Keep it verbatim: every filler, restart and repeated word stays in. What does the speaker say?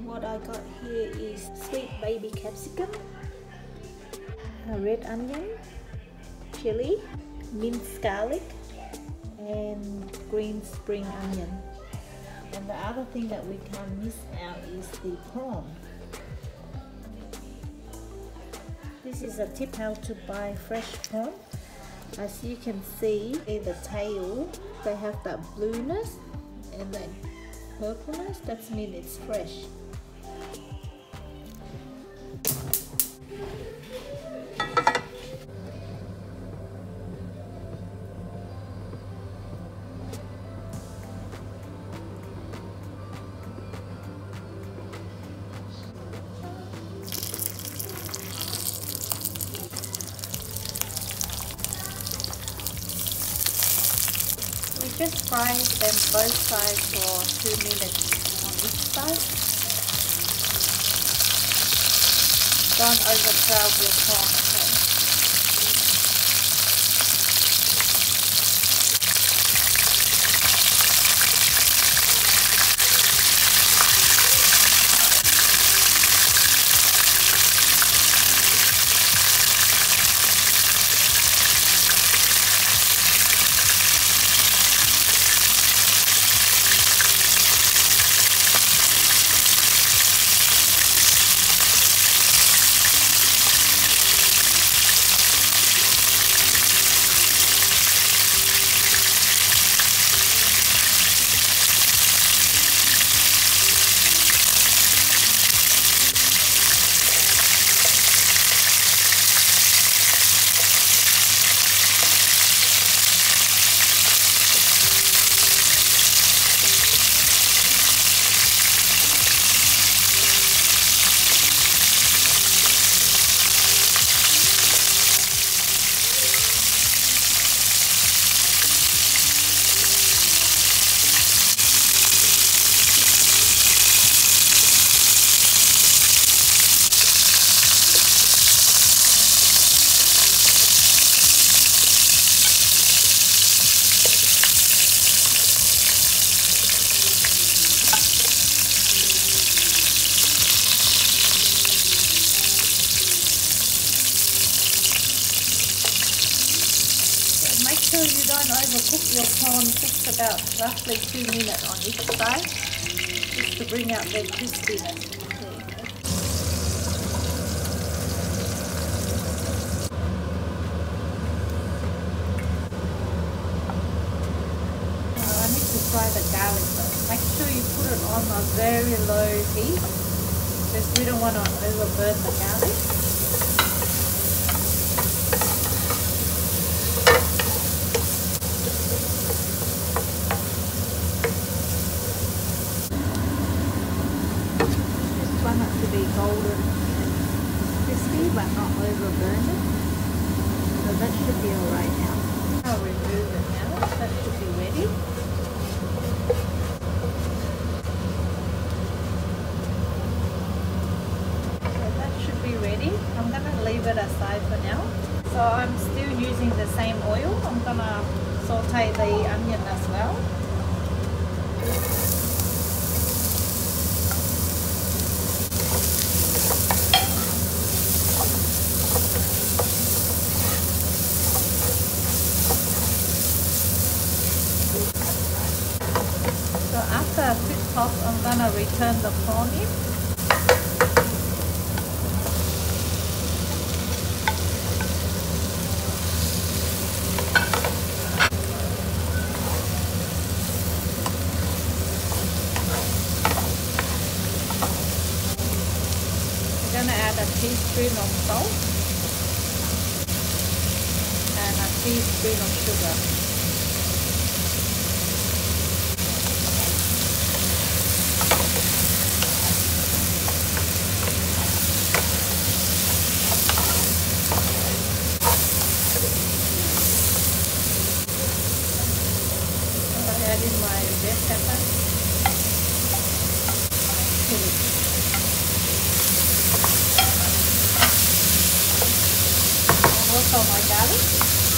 what I got here is sweet baby capsicum, a red onion, chili, minced garlic, and green spring onion. And the other thing that we can't miss out is the prawn. This is a tip how to buy fresh prawn. As you can see, the tail, they have that blueness and that purpleness. That means it's fresh. We just fry them both sides for two minutes on each side. Don't overcrowd your prawn, okay? Make sure you don't overcook your prawn, just about roughly two minutes on each side, just to bring out their crispiness. There you go. Now I need to fry the garlic though. Make sure you put it on a very low heat, because we don't want to overburn the garlic. To be golden and crispy but not overburn it, so that should be alright now. I'll remove it now, that should be ready. So that should be ready. I'm going to leave it aside for now. So I'm still using the same oil. I'm going to saute the onion as well. After a quick pop, I'm gonna return the prawn in. I'm gonna add a teaspoon of salt and a teaspoon of sugar. Add in my red pepper, chili. And also my garlic.